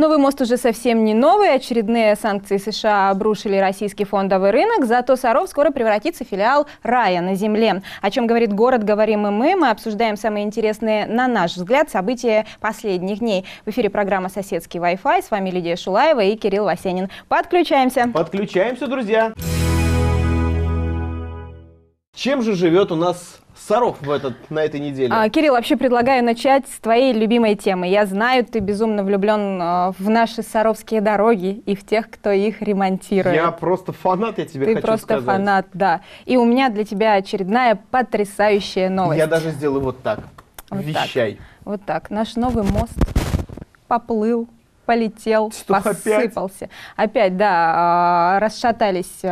Новый мост уже совсем не новый. Очередные санкции США обрушили российский фондовый рынок. Зато Саров скоро превратится в филиал рая на земле. О чем говорит город, говорим и мы. Мы обсуждаем самые интересные, на наш взгляд, события последних дней. В эфире программа «Соседский Wi-Fi». С вами Лидия Шулаева и Кирилл Васенин. Подключаемся. Подключаемся, друзья. Чем же живет у нас Саров на этой неделе? Кирилл, вообще предлагаю начать с твоей любимой темы. Я знаю, ты безумно влюблен в наши саровские дороги и в тех, кто их ремонтирует. Я просто фанат, я тебе хочу сказать. Ты просто фанат, да. И у меня для тебя очередная потрясающая новость. Я даже сделаю вот так. Вот Вещай. Так. Вот так. Наш новый мост поплыл, полетел, посыпался. Опять, да, расшатались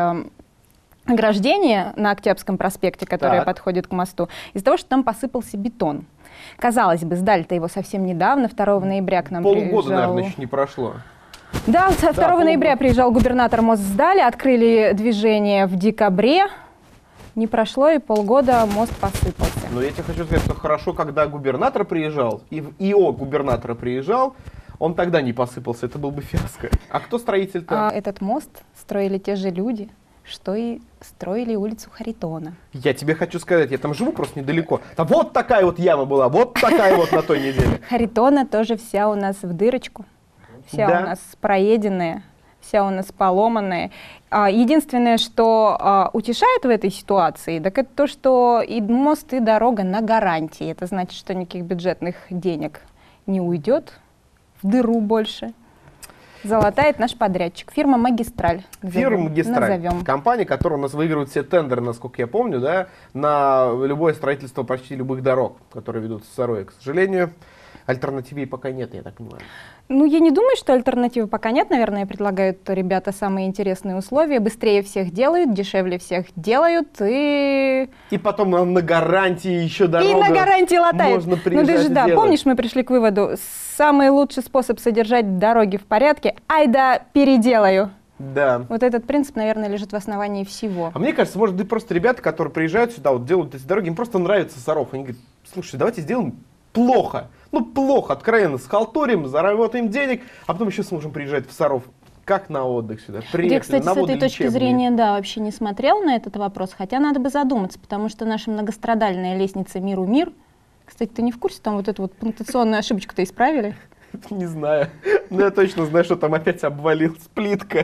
ограждение на Октябрьском проспекте, которое подходит к мосту, из-за того, что там посыпался бетон. Казалось бы, сдали-то его совсем недавно, 2 ноября к нам приезжал. Полгода, наверное, еще не прошло. Да, 2 ноября приезжал губернатор, мост сдали, открыли движение в декабре. Не прошло и полгода, мост посыпался. Но я тебе хочу сказать, что хорошо, когда губернатор приезжал, и в ИО губернатора приезжал, он тогда не посыпался, это был бы фиаско. А кто строитель-то? Этот мост строили те же люди, что и строили улицу Харитона. Я тебе хочу сказать, я там живу просто недалеко. Там вот такая вот яма была, вот такая вот на той неделе. Харитона тоже вся у нас в дырочку, вся у нас проеденная, вся у нас поломанная. Единственное, что утешает в этой ситуации, так это то, что и мост, и дорога на гарантии. Это значит, что никаких бюджетных денег не уйдет в дыру больше. Залатает наш подрядчик. Фирма «Магистраль». Фирма «Магистраль». Назовем. Компания, которая у нас выигрывает все тендеры, насколько я помню, да, на любое строительство почти любых дорог, которые ведут в Сарове. К сожалению, альтернативы пока нет, я так понимаю. Ну, я не думаю, что альтернативы пока нет. Наверное, предлагают ребята самые интересные условия. Быстрее всех делают, дешевле всех делают. И потом на гарантии еще дорога. И на гарантии латает. Можно приезжать ты же, и делать. Помнишь, мы пришли к выводу, самый лучший способ содержать дороги в порядке, айда переделаю. Да. Вот этот принцип, наверное, лежит в основании всего. А мне кажется, может быть, просто ребята, которые приезжают сюда, вот делают эти дороги, им просто нравится Саров. Они говорят, слушай, давайте сделаем плохо. Ну, плохо, откровенно, схалтурим, заработаем денег, а потом еще сможем приезжать в Саров. Как на отдых сюда. Приехали, я, кстати, с этой точки зрения, да, вообще не смотрел на этот вопрос, хотя надо бы задуматься, потому что наша многострадальная лестница «Миру мир», кстати, ты не в курсе, там вот эту вот пунктуационную ошибочку-то исправили? Не знаю. Но я точно знаю, что там опять обвалилась плитка.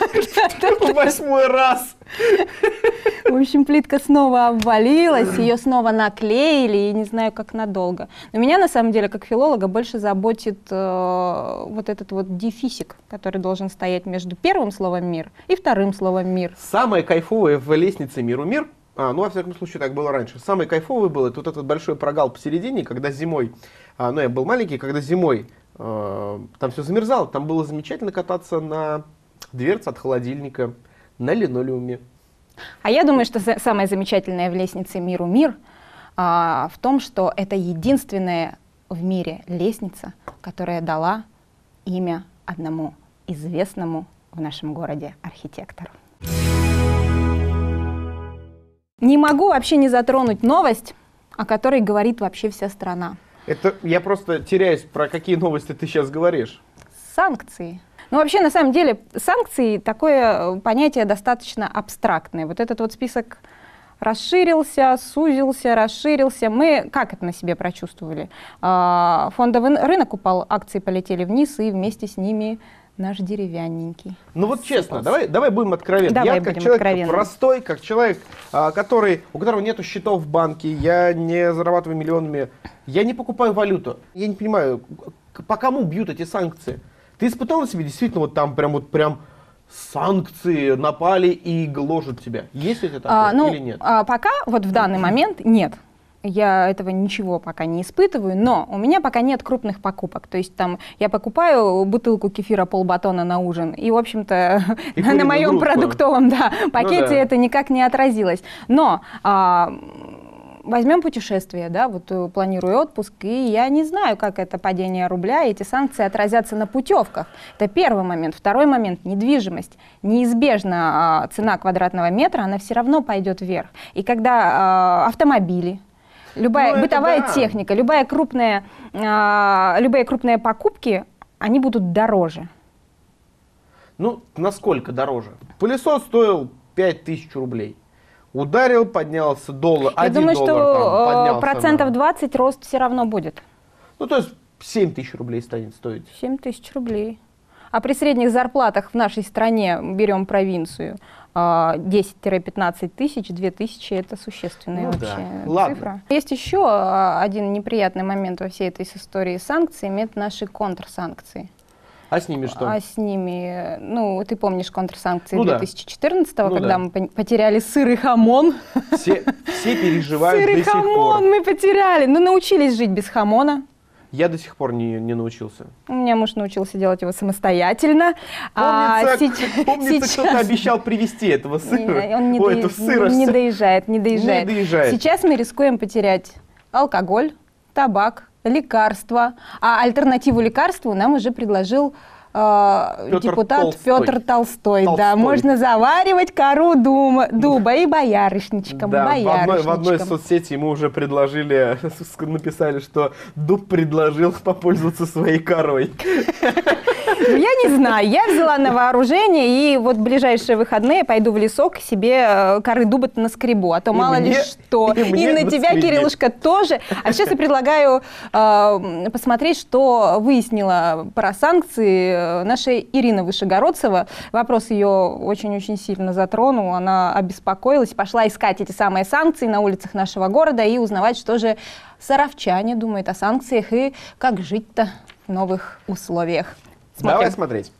8-й раз. В общем, плитка снова обвалилась, ее снова наклеили, и не знаю, как надолго. Но меня, на самом деле, как филолога, больше заботит вот этот вот дефисик, который должен стоять между первым словом «мир» и вторым словом «мир». Самое кайфовое в лестнице «Миру мир», ну, во всяком случае, так было раньше, самое кайфовое было, это вот этот большой прогал посередине, когда зимой, ну, я был маленький, когда зимой там все замерзало, там было замечательно кататься на дверце от холодильника, на линолеуме. А я думаю, что самое замечательное в лестнице «Миру мир» в том, что это единственная в мире лестница, которая дала имя одному известному в нашем городе архитектору. Не могу вообще не затронуть новость, о которой говорит вообще вся страна. Это я просто теряюсь, про какие новости ты сейчас говоришь. Санкции. Ну, вообще, на самом деле, санкции — такое понятие достаточно абстрактное. Вот этот вот список расширился, сузился, расширился. Мы как это на себе прочувствовали? Фондовый рынок упал, акции полетели вниз, и вместе с ними наш деревянненький. Ну вот честно, давай будем откровенны. Я как человек простой, как человек, у которого нету счетов в банке, я не зарабатываю миллионами, я не покупаю валюту. Я не понимаю, по кому бьют эти санкции? Ты испытал на себе действительно вот там прям санкции напали и гложат тебя? Есть это такое или нет? Пока вот в данный момент нет. Я этого ничего пока не испытываю, но у меня пока нет крупных покупок. То есть там я покупаю бутылку кефира полбатона на ужин, и, в общем-то, на моем продуктовом пакете это никак не отразилось. Но возьмем путешествие, да, вот планирую отпуск, и я не знаю, как это падение рубля, эти санкции отразятся на путевках. Это первый момент. Второй момент — недвижимость. Неизбежно цена квадратного метра, она все равно пойдет вверх. И когда автомобили, любая бытовая техника, любые крупные покупки, они будут дороже. Ну, насколько дороже? Пылесос стоил 5000 рублей. Ударил, поднялся доллар, Я думаю, что процентов 20 рост все равно будет. Ну, то есть 7000 рублей станет стоить. 7000 рублей. А при средних зарплатах в нашей стране, берем провинцию, 10-15 тысяч, 2000 – это существенная вообще цифра. Есть еще один неприятный момент во всей этой истории с санкциями – это наши контрсанкции. А с ними что? А с ними, ну, ты помнишь контрсанкции 2014-го, когда мы потеряли сыр и хамон. Все переживают сыр и хамон мы потеряли, но научились жить без хамона. Я до сих пор не научился. У меня муж научился делать его самостоятельно. Помнится, кто-то обещал привезти этого сыра. Он не доезжает. Сейчас мы рискуем потерять алкоголь, табак, лекарства. А альтернативу лекарству нам уже предложил депутат Петр Толстой. Да, можно заваривать кору дуба и боярышничком. Да, в одной из соцсетей ему уже предложили, написали, что дуб предложил попользоваться своей корой. Я не знаю, я взяла на вооружение, и вот в ближайшие выходные пойду в лесок себе коры дуба-то наскребу, а то мало ли что. И на тебя, Кириллушка, тоже. А сейчас я предлагаю посмотреть, что выяснила про санкции наша Ирина Вышегородцева. Вопрос ее очень-очень сильно затронул, она обеспокоилась, пошла искать эти самые санкции на улицах нашего города и узнавать, что же саровчане думают о санкциях и как жить-то в новых условиях. Смотрим. Давай смотреть.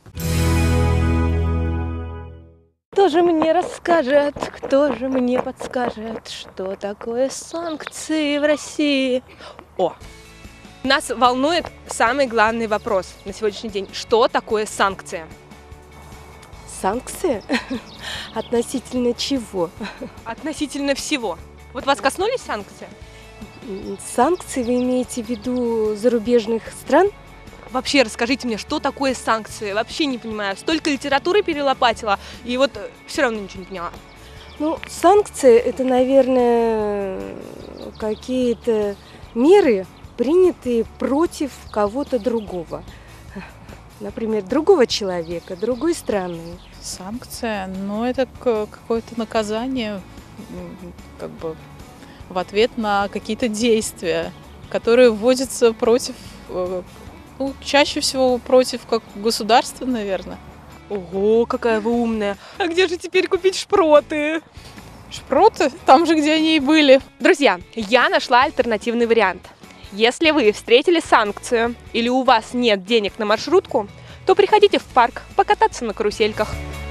Кто же мне расскажет, кто же мне подскажет, что такое санкции в России? Нас волнует самый главный вопрос на сегодняшний день. Что такое санкция? Санкции? Относительно чего? Относительно всего. Вот вас коснулись санкции? Санкции вы имеете в виду зарубежных стран? Вообще расскажите мне, что такое санкции? Вообще не понимаю. Столько литературы перелопатила, и вот все равно ничего не поняла. Ну, санкции – это, наверное, какие-то меры, принятые против кого-то другого. Например, другого человека, другой страны. Санкция, ну это какое-то наказание, как бы в ответ на какие-то действия, которые вводятся против, ну, чаще всего против как государства, наверное. Ого, какая вы умная! А где же теперь купить шпроты? Шпроты? Там же, где они и были. Друзья, я нашла альтернативный вариант. Если вы встретили санкцию или у вас нет денег на маршрутку, то приходите в парк покататься на карусельках.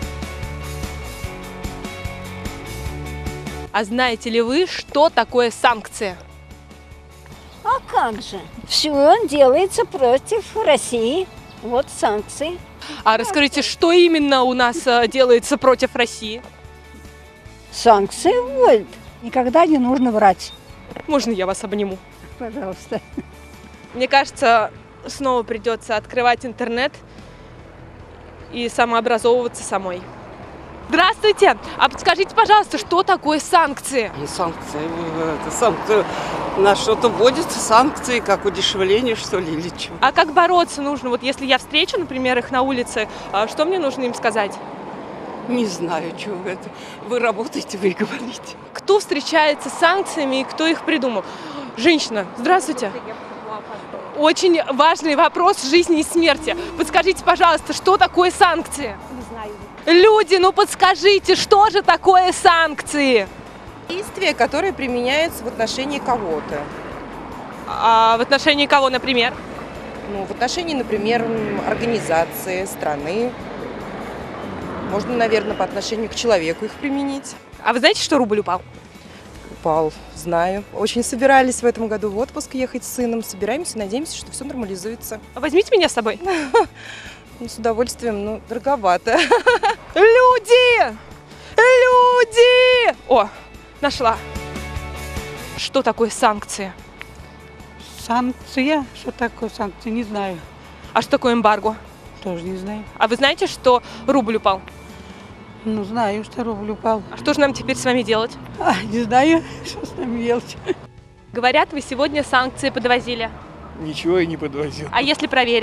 А знаете ли вы, что такое санкции? А как же? Все делается против России. Вот санкции. А расскажите, что именно у нас делается против России? Санкции вводят. Никогда не нужно врать. Можно я вас обниму? Пожалуйста. Мне кажется, снова придется открывать интернет и самообразовываться самой. Здравствуйте! А подскажите, пожалуйста, что такое санкции? Санкции на что-то вводятся, санкции, как удешевление, что ли, или чего? А как бороться нужно? Вот если я встречу, например, их на улице, что мне нужно им сказать? Не знаю, что это. Вы работаете, вы говорите. Кто встречается с санкциями и кто их придумал? Женщина, здравствуйте. Очень важный вопрос жизни и смерти. Подскажите, пожалуйста, что такое санкции? Не знаю. Люди, ну подскажите, что же такое санкции? Действия, которые применяются в отношении кого-то. А в отношении кого, например? Ну, в отношении, например, организации, страны. Можно, наверное, по отношению к человеку их применить. А вы знаете, что рубль упал? Упал, знаю. Очень собирались в этом году в отпуск ехать с сыном. Собираемся, надеемся, что все нормализуется. Возьмите меня с собой. Ну, с удовольствием, но дороговато. Люди! Люди! О, нашла. Что такое санкции? Санкция? Что такое санкции? Не знаю. А что такое эмбарго? Тоже не знаю. А вы знаете, что рубль упал? Ну, знаю, что рубль упал. А что же нам теперь с вами делать? Не знаю, что с нами делать. Говорят, вы сегодня санкции подвозили. Ничего я не подвозил. А если проверим?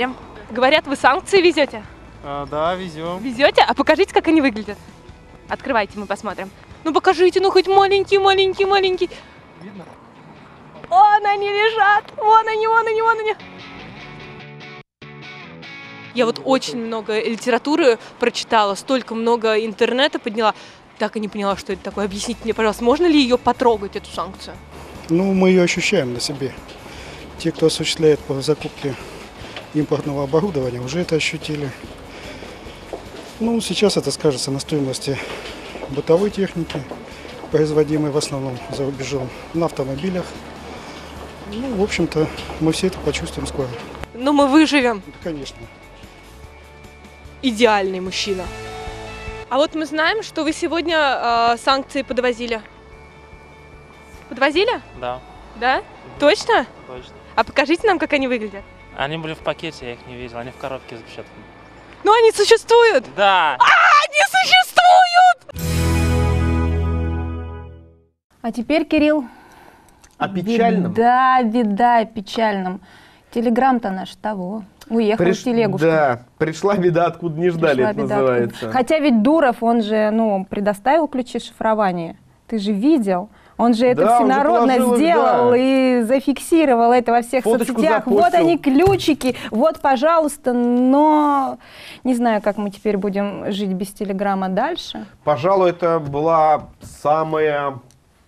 Говорят, вы санкции везете? Да, везем. Везете? А покажите, как они выглядят. Открывайте, мы посмотрим. Ну покажите, ну хоть маленький. Видно? Вон они лежат! Вон они! Я вот очень много литературы прочитала, столько много интернета подняла. Так и не поняла, что это такое. Объясните мне, пожалуйста, можно ли ее потрогать, эту санкцию? Ну, мы ее ощущаем на себе. Те, кто осуществляет по закупке импортного оборудования, уже это ощутили. Ну, сейчас это скажется на стоимости бытовой техники, производимой в основном за рубежом, на автомобилях. Ну, в общем-то, мы все это почувствуем скоро. Но мы выживем. Конечно. Идеальный мужчина. А вот мы знаем, что вы сегодня санкции подвозили. Подвозили? Да. Да? Точно? Точно. А покажите нам, как они выглядят. Они были в пакете, я их не видел, они в коробке с запечатками. Но они существуют! Да! Они существуют! А теперь, Кирилл. О печальном? Беда о печальном. Телеграм-то наш того. Уехал в телегушку. Да, пришла беда, откуда не ждали, это называется. Хотя ведь Дуров, он же, предоставил ключи шифрования. Ты же видел. Он же это всенародно сделал и зафиксировал это во всех соцсетях. Вот они, ключики, вот, пожалуйста. Но не знаю, как мы теперь будем жить без Телеграма дальше. Пожалуй, это была самая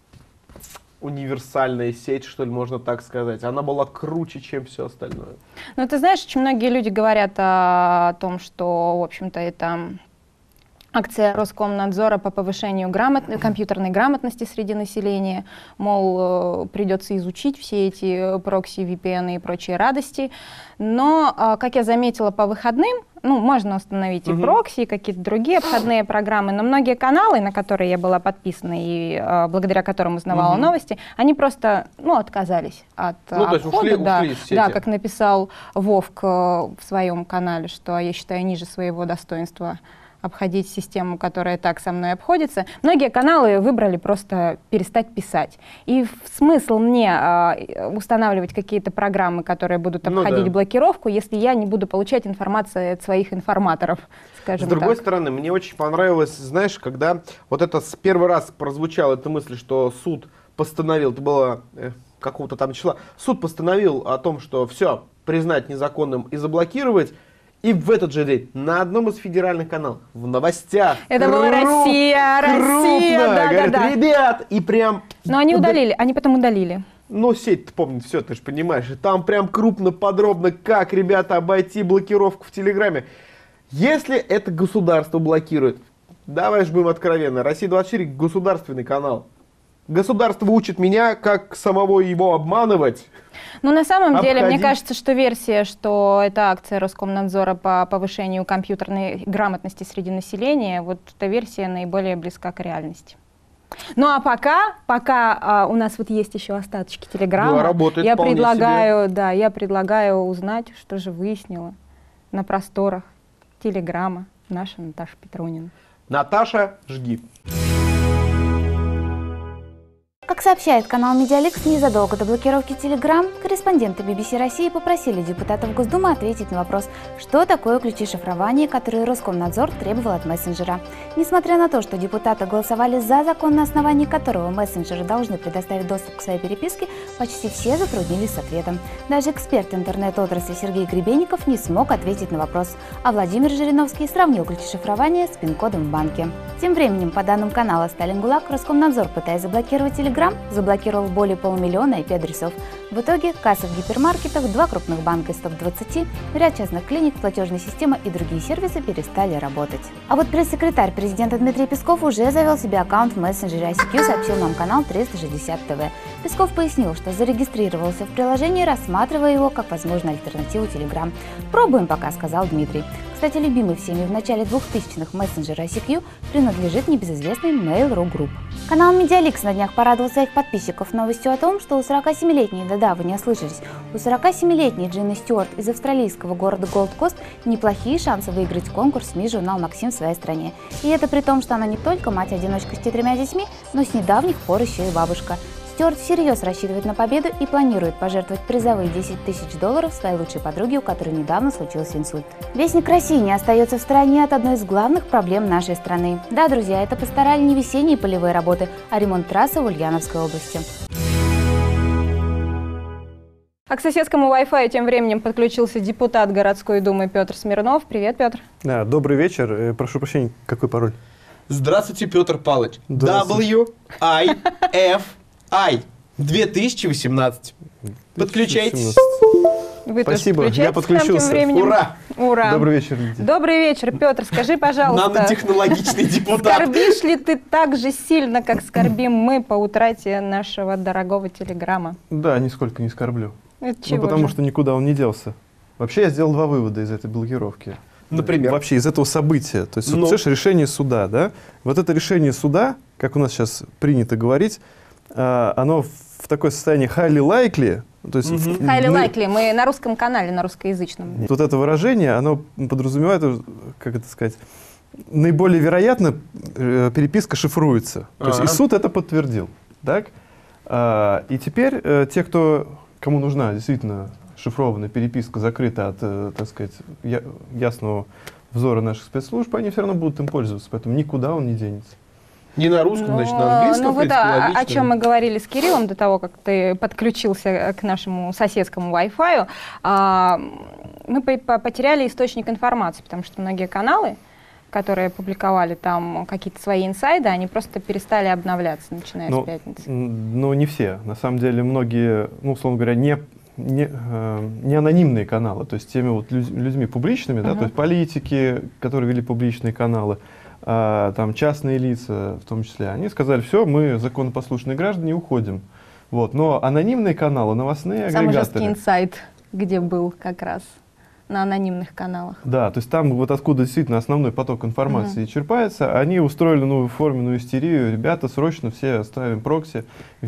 универсальная сеть, что ли, можно так сказать. Она была круче, чем все остальное. Ну, ты знаешь, очень многие люди говорят о том, что, в общем-то, это акция Роскомнадзора по повышению компьютерной грамотности среди населения. Мол, придется изучить все эти прокси, VPN и прочие радости. Но, как я заметила по выходным, можно установить и прокси, и какие-то другие обходные программы, но многие каналы, на которые я была подписана и благодаря которым узнавала новости, они просто отказались от обхода. Ушли из сети. Да, как написал Вовк в своем канале, что я считаю ниже своего достоинства обходить систему, которая так со мной обходится. Многие каналы выбрали просто перестать писать. И смысл мне устанавливать какие-то программы, которые будут обходить блокировку, если я не буду получать информацию от своих информаторов, скажем так. С другой стороны, мне очень понравилось, знаешь, когда вот это с первый раз прозвучала эта мысль, что суд постановил, это было какого-то там числа, суд постановил о том, что все, признать незаконным и заблокировать. И в этот же день на одном из федеральных каналов, в новостях, это была Россия, говорят, ребят, и прям... Но они удалили, они потом удалили. Ну, сеть-то помнит все, ты же понимаешь. И там прям крупно, подробно, как, ребята, обойти блокировку в Телеграме. Если это государство блокирует, давай же будем откровенны, Россия-24 государственный канал. Государство учит меня, как самого его обманывать. Ну, на самом деле, мне кажется, что версия, что это акция Роскомнадзора по повышению компьютерной грамотности среди населения, вот эта версия наиболее близка к реальности. Ну, а пока у нас вот есть еще остаточки Телеграма, я предлагаю узнать, что же выяснила на просторах Телеграма наша Наташа Петронина. Наташа, жги. Как сообщает канал Медиаликс, незадолго до блокировки Telegram корреспонденты BBC России попросили депутатов Госдумы ответить на вопрос, что такое ключи шифрования, которые Роскомнадзор требовал от мессенджера. Несмотря на то, что депутаты голосовали за закон, на основании которого мессенджеры должны предоставить доступ к своей переписке, почти все затруднились с ответом. Даже эксперт интернет-отрасли Сергей Гребенников не смог ответить на вопрос, а Владимир Жириновский сравнил ключи шифрования с пин-кодом в банке. Тем временем, по данным канала Сталин ГУЛАГ, Роскомнадзор, пытаясь заблокировать Telegram, заблокировал более полумиллиона IP-адресов. В итоге кассы в гипермаркетах, 2 крупных банка из топ-20, ряд частных клиник, платежная система и другие сервисы перестали работать. А вот пресс-секретарь президента Дмитрий Песков уже завел себе аккаунт в мессенджере ICQ, сообщил нам канал 360 ТВ. Песков пояснил, что зарегистрировался в приложении, рассматривая его как возможную альтернативу Telegram. «Пробуем пока», — сказал Дмитрий. Кстати, любимый всеми в начале 2000-х мессенджер ICQ принадлежит небезызвестной Mail.ru Group. Канал Медиаликс на днях порадовал своих подписчиков новостью о том, что у 47-летней, да-да, вы не ослышались, у 47-летней Джины Стюарт из австралийского города Голд-Кост неплохие шансы выиграть конкурс «Мисс Журнал Максим» в своей стране. И это при том, что она не только мать-одиночка с 4 детьми, но с недавних пор еще и бабушка. Стюарт всерьез рассчитывает на победу и планирует пожертвовать призовые $10 000 своей лучшей подруге, у которой недавно случился инсульт. Вестник России не остается в стороне от одной из главных проблем нашей страны. Да, друзья, это пастораль не весенние полевые работы, а ремонт трассы в Ульяновской области. А к соседскому Wi-Fi тем временем подключился депутат городской думы Петр Смирнов. Привет, Петр. Да, добрый вечер. Прошу прощения, какой пароль? Здравствуйте, Петр Павлович. WIFI 2018. Подключайтесь. Вы Спасибо, я подключился. Ура! Ура! Добрый вечер, Лидия. Добрый вечер, Петр. Скажи, пожалуйста, нанотехнологичный депутат. Скорбишь ли ты так же сильно, как скорбим мы по утрате нашего дорогого телеграмма? Да, нисколько не скорблю. Это чего потому же? что никуда он не делся. Вообще я сделал два вывода из этой блокировки. Например? Вообще из этого события. То есть, вот, решение суда, да? Вот это решение суда, как у нас сейчас принято говорить, оно в такое состояние highly likely. То есть, highly likely. Мы на русском канале, на русскоязычном. Вот это выражение, оно подразумевает, как это сказать, наиболее вероятно переписка шифруется. То есть, и суд это подтвердил. Так? И теперь те, кому нужна действительно шифрованная переписка, закрыта от, так сказать, ясного взора наших спецслужб, они все равно будут им пользоваться, поэтому никуда он не денется. Не на русском, значит, на английском. Ну вот о чем мы говорили с Кириллом до того, как ты подключился к нашему соседскому Wi-Fi, мы потеряли источник информации, потому что многие каналы, которые публиковали там какие-то свои инсайды, они просто перестали обновляться, начиная с пятницы. Ну, не все. На самом деле, многие, ну, условно говоря, не анонимные каналы, то есть теми вот людьми публичными, да, то есть политики, которые вели публичные каналы, там частные лица в том числе, они сказали, все, мы законопослушные граждане, уходим. Вот. Но анонимные каналы, новостные агрегаторы... Самый жесткий инсайт, где был как раз на анонимных каналах. Да, то есть там вот откуда действительно основной поток информации черпается, они устроили новую форменную истерию. Ребята, срочно все ставим прокси,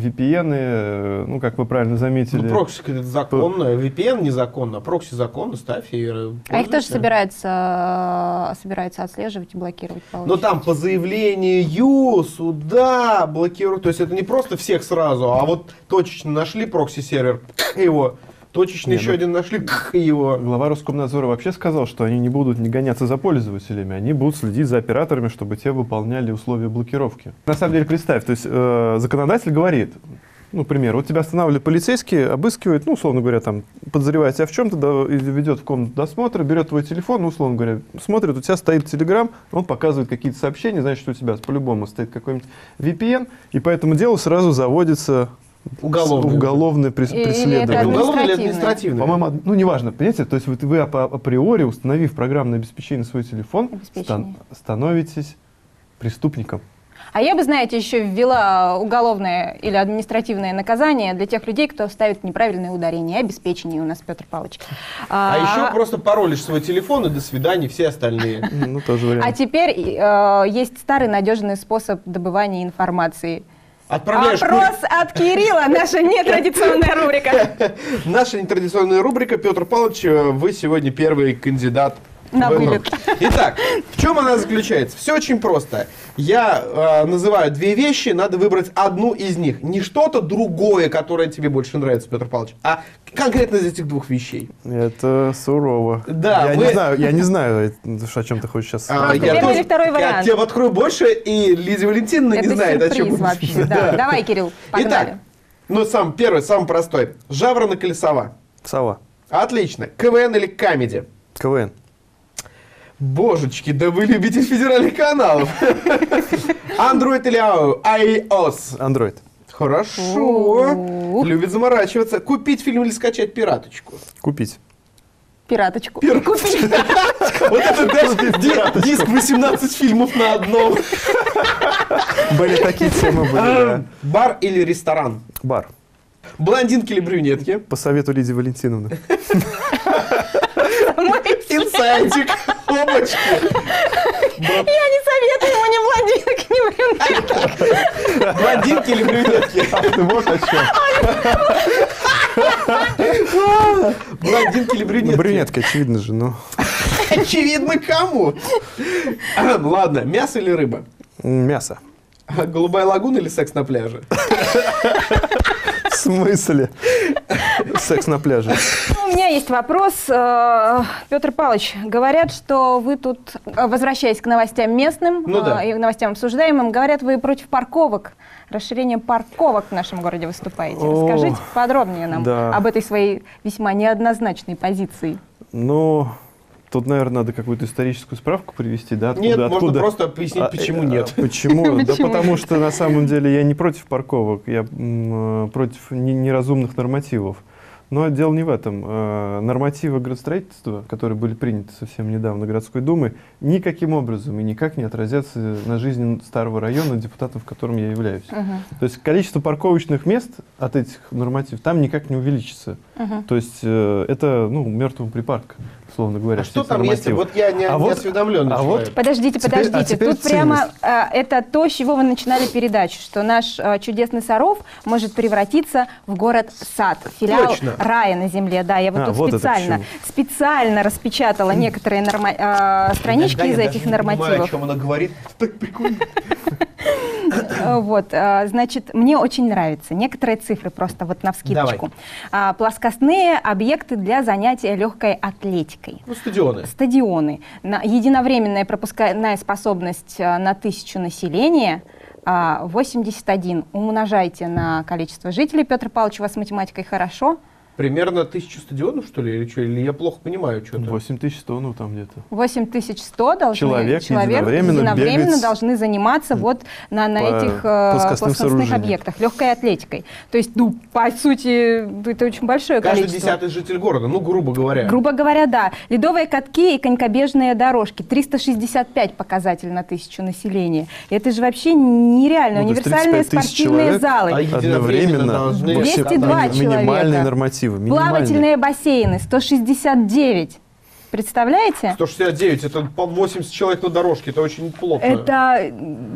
VPN, ну, как вы правильно заметили. Ну, прокси это законно, VPN незаконно, прокси законно, ставь и А их тоже собирается отслеживать и блокировать. Но там по заявлению суда блокируют, то есть это не просто всех сразу, а вот точечно нашли прокси-сервер, его... Точечно еще один нашли его. Глава Роскомнадзора вообще сказал, что они не будут не гоняться за пользователями, они будут следить за операторами, чтобы те выполняли условия блокировки. На самом деле, представь, то есть законодатель говорит, ну, пример, вот тебя останавливают полицейские, обыскивают, ну, условно говоря, там, подозревает тебя в чем-то, да, ведет в комнату досмотра, берет твой телефон, ну, условно говоря, смотрит, у тебя стоит Telegram, он показывает какие-то сообщения, значит, у тебя по-любому стоит какой-нибудь VPN, и по этому делу сразу заводится... Уголовное преследование. Уголовное или административное? По-моему, ну, неважно, понимаете, то есть вот вы априори, установив программное обеспечение на свой телефон, становитесь преступником. А я бы, знаете, еще ввела уголовное или административное наказание для тех людей, кто ставит неправильные ударения. Обеспечение у нас, Петр Павлович. А еще просто паролишь свой телефон, и до свидания, все остальные. Ну, тоже вариант. А теперь есть старый надежный способ добывания информации. Отправляешь Опрос от Кирилла, наша нетрадиционная рубрика. Наша нетрадиционная рубрика. Петр Павлович, вы сегодня первый кандидат на вылет. Итак, в чем она заключается? Все очень просто. Я называю две вещи, надо выбрать одну из них. Не что-то другое, которое тебе больше нравится, Петр Павлович, а конкретно из этих двух вещей. Это сурово. Да, я не знаю, о чем ты хочешь сейчас сказать. Первый или второй вариант. Я тебе открою больше, и Лидия Валентиновна не знает, о чем мы вообще. Да. Давай, Кирилл, погнали. Итак, ну, первый, самый простой. Жаворонок или сова? Сова. Отлично. КВН или камеди? КВН. Божечки, да вы любите федеральных каналов. Android или iOS? Android. Хорошо. Любит заморачиваться. Купить фильм или скачать пираточку? Купить. Пираточку. Купить. Вот это диск 18 фильмов на одном. Были такие темы. Бар или ресторан? Бар. Блондинки или брюнетки? По совету Лидии Валентиновны. Инсайдик. Опачки. Я не советую ему ни блондинок, ни брюнеток. Блондинки или брюнетки? Ты вот о чем. Блондинки или брюнетки? Брюнетка, очевидно же, но... Очевидно кому? Ладно, мясо или рыба? Мясо. Голубая лагуна или секс на пляже? В смысле? Секс на пляже. У меня есть вопрос. Петр Павлович, говорят, что вы тут, возвращаясь к новостям местным и новостям обсуждаемым, говорят, вы против парковок, расширения парковок в нашем городе выступаете. Расскажите подробнее нам об этой своей весьма неоднозначной позиции. Ну, тут, наверное, надо какую-то историческую справку привести, да? Нет, можно просто пояснить, почему нет. Почему? Да потому что, на самом деле, я не против парковок, я против неразумных нормативов. Но дело не в этом. Нормативы градостроительства, которые были приняты совсем недавно городской думой, никаким образом и никак не отразятся на жизни старого района, депутатом, в котором я являюсь. То есть количество парковочных мест от этих нормативов там никак не увеличится. То есть это мертвый припарк, условно говоря. А что там, если вот я не осведомленный человек? Подождите. Тут прямо это то, с чего вы начинали передачу, что наш чудесный Саров может превратиться в город-сад, филиал рая на земле. Да, я вот тут вот специально распечатала некоторые странички из этих нормативов. Я не понимаю, о чем она говорит. Так прикольно. Вот, значит, мне очень нравятся некоторые цифры, просто вот навскидочку. Плоскостные объекты для занятия легкой атлетикой. Ну, стадионы. Стадионы. Единовременная пропускная способность на 1000 населения 81. Умножайте на количество жителей. Петр Павлович, у вас с математикой хорошо? Примерно 1000 стадионов, что ли, или что? Или я плохо понимаю что-то? 8100, ну там где-то. 8100 человек единовременно должны заниматься вот на этих плоскостных объектах, легкой атлетикой. То есть, по сути, это очень большое количество. Каждый 10-й житель города, грубо говоря. Грубо говоря, да. Ледовые катки и конькобежные дорожки. 365 показатель на 1000 населения. Это же вообще нереально. Универсальные спортивные залы. Одновременно 202 человека. Минимальный норматив. Плавательные бассейны 169. Представляете? 169, это по 80 человек на дорожке, это очень плотно. Это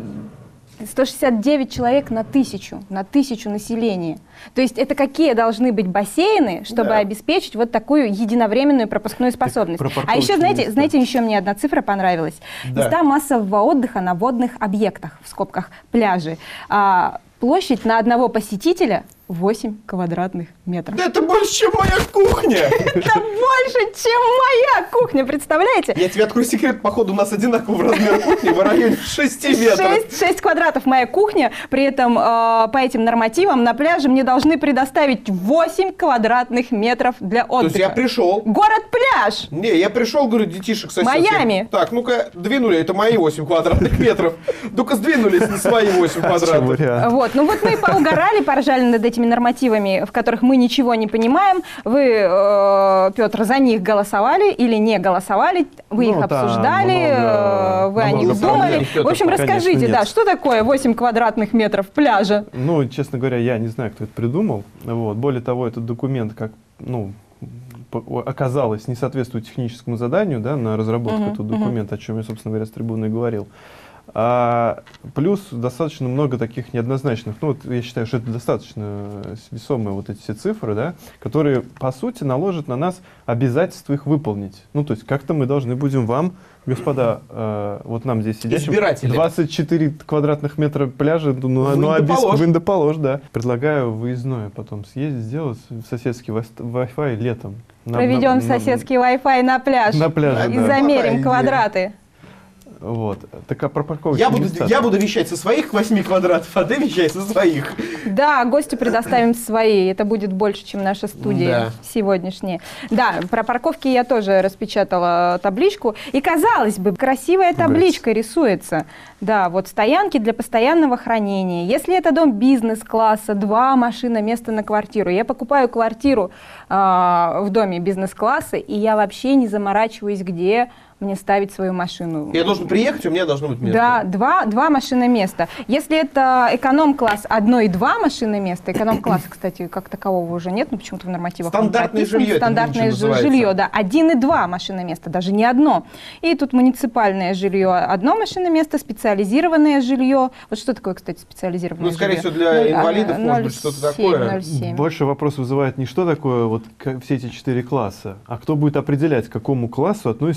169 человек на 1000 населения. То есть это какие должны быть бассейны, чтобы обеспечить вот такую единовременную пропускную способность. А еще, знаете, еще мне одна цифра понравилась. Места массового отдыха на водных объектах, в скобках пляжи. Площадь на одного посетителя 8 квадратных метров. Да это больше, чем моя кухня! Это больше, чем моя кухня, представляете? Я тебе открою секрет, походу у нас одинаковый размер кухни в районе 6 метров. 6 квадратов моя кухня, при этом по этим нормативам на пляже мне должны предоставить 8 квадратных метров для отдыха. То есть я пришел. Город-пляж! Не, я пришел, говорю, детишек соседских. Майами. Так, ну-ка, двинули, это мои 8 квадратных метров. Ну-ка, сдвинулись на свои 8 квадратов. Вот, ну вот мы поугорали, поржали над этими нормативами, в которых мы ничего не понимаем. Вы, Петр, за них голосовали или не голосовали? Вы их обсуждали, вы о них думали. В общем, расскажите, что такое 8 квадратных метров пляжа? Ну, честно говоря, я не знаю, кто это придумал. Вот. Более того, этот документ, оказалось, не соответствует техническому заданию, на разработку этого документа, о чем я, собственно говоря, с трибуны и говорил. Плюс достаточно много таких неоднозначных, я считаю, что это достаточно весомые вот эти все цифры, которые, по сути, наложат на нас обязательство их выполнить. То есть как-то мы должны будем вам, господа, вот нам здесь сидящим, 24 квадратных метра пляжа, виндополож, да. Предлагаю выездное потом съездить, сделать соседский Wi-Fi летом. Проведем соседский Wi-Fi на пляж. На пляже, и замерим квадраты. Вот. Так, а про парковочные места? Я буду вещать со своих 8 квадратов, а ты вещай со своих. Да, гостю предоставим свои. Это будет больше, чем наша студия сегодняшняя. Да, про парковки я тоже распечатала табличку. И, казалось бы, красивая табличка рисуется. Да, вот стоянки для постоянного хранения. Если это дом бизнес-класса, 2 машины, место на квартиру. Я покупаю квартиру в доме бизнес-класса, и я вообще не заморачиваюсь, где мне ставить свою машину. Я должен приехать, у меня должно быть место. Да, 2 машины места. Если это эконом-класс, 1 и 2 машины места, эконом-класса, кстати, как такового уже нет, но почему-то в нормативах стандартное жилье. Стандартное жилье, да. 1 и 2 машины места, даже не одно. И тут муниципальное жилье, 1 машина место, специализированное жилье. Вот что такое, кстати, специализированное жилье? Скорее всего, для инвалидов, может быть, что-то такое. 0,7. Больше вопрос вызывает не что такое вот все эти 4 класса, а кто будет определять, к какому классу относится то или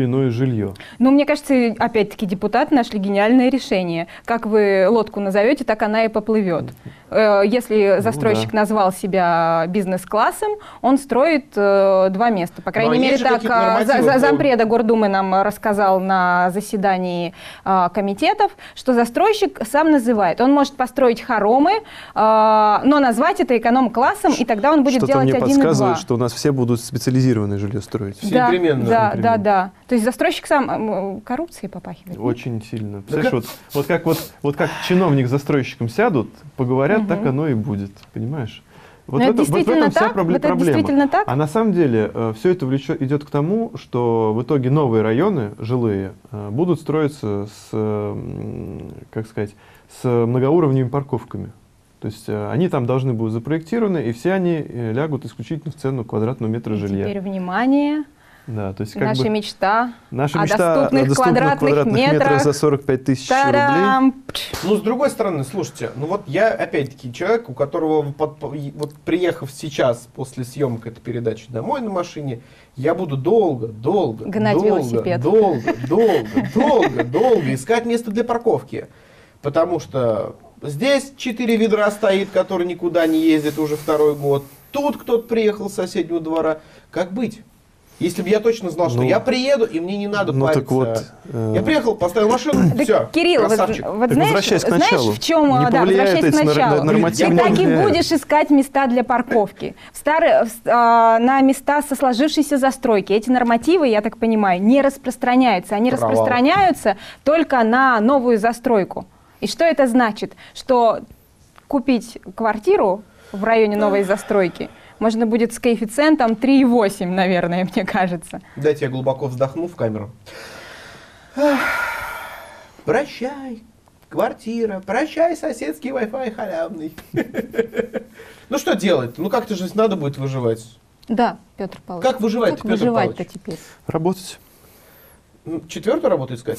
иное жилье. Ну, мне кажется, опять-таки депутаты нашли гениальное решение. Как вы лодку назовете, так она и поплывет. Если застройщик назвал себя бизнес-классом, он строит 2 места. По крайней мере, так зампреда Гордумы нам рассказал на заседании комитетов, что застройщик сам называет. Он может построить хоромы, но назвать это эконом-классом, и тогда он будет делать 1 и 2. Что-то мне подсказывает, что у нас все будут специализированное жилье строить. Все непременно. Да. То есть застройщик сам коррупцией попахивает. Очень сильно. Представляешь, вот как чиновник с застройщиком сядут, поговорят, так оно и будет. Понимаешь? Вот в этом вся проблема. Так? А на самом деле все это идет к тому, что в итоге новые районы жилые будут строиться с многоуровневыми парковками. То есть они там должны будут запроектированы, и все они лягут исключительно в цену квадратного метра жилья. Теперь внимание. Да, то есть наша мечта о доступных квадратных метрах за 45 тысяч рублей. Ну, с другой стороны, слушайте, ну вот я, опять-таки, человек, у которого, вот приехав сейчас после съемок этой передачи домой на машине, я буду долго искать место для парковки. Потому что здесь 4 ведра стоит, которые никуда не ездят уже 2-й год. Тут кто-то приехал с соседнего двора. Как быть? Если бы я точно знал, что я приеду, и мне не надо париться. Так вот, я приехал, поставил машину, все, Кирилл, красавчик. вот знаешь, в чем, возвращаясь к началу, ты так и будешь искать места для парковки. На места со сложившейся застройки. Эти нормативы, я так понимаю, не распространяются. Они распространяются только на новую застройку. И что это значит? Что купить квартиру в районе новой застройки можно будет с коэффициентом 3,8, наверное, мне кажется. Дайте я глубоко вздохну в камеру. Прощай, квартира, прощай, соседский Wi-Fi халявный. Ну что делать? Ну как-то же надо будет выживать. Да, Петр Павлович. Как выживать-то, Петр выживать-то теперь? Работать. 4-ю работу искать?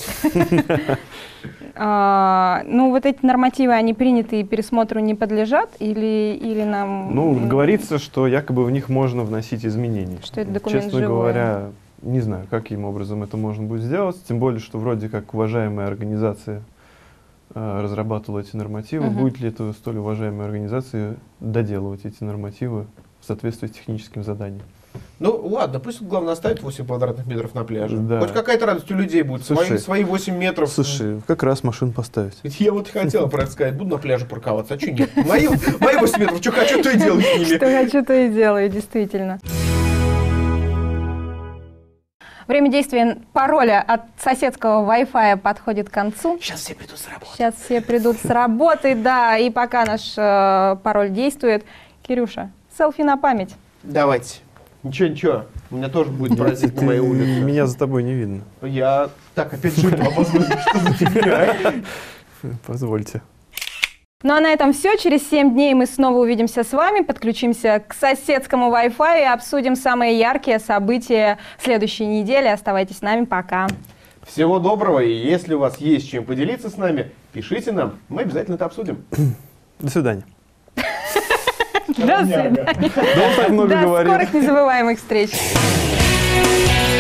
Ну, вот эти нормативы, они приняты и пересмотру не подлежат? Или нам... Ну, говорится, что якобы в них можно вносить изменения. Что это документ Честно живой. говоря, не знаю, каким образом это можно будет сделать. Тем более, что вроде как уважаемая организация разрабатывала эти нормативы. Будет ли это столь уважаемой организации доделывать эти нормативы в соответствии с техническим заданием? Ну ладно, пусть главное оставить 8 квадратных метров на пляже. Да. Хоть какая-то радость у людей будет. Свои 8 метров. Слушай, как раз машину поставить. Ведь я вот хотел про это сказать, буду на пляже парковаться, а что нет? Мои 8 метров, что хочу, то и делаю с ними. Что хочу, то и делаю, действительно. Время действия пароля от соседского Wi-Fi подходит к концу. Сейчас все придут с работы. Да. И пока наш пароль действует, Кирюша, селфи на память. Давайте. Ничего, у меня тоже будет праздник на моей улице. Меня за тобой не видно. Я... Так, опять жену обозвали, что за фигня? Позвольте. Ну а на этом все. Через 7 дней мы снова увидимся с вами, подключимся к соседскому Wi-Fi и обсудим самые яркие события следующей недели. Оставайтесь с нами, пока. Всего доброго, и если у вас есть чем поделиться с нами, пишите нам, мы обязательно это обсудим. До свидания. До свидания. До скорых незабываемых встреч.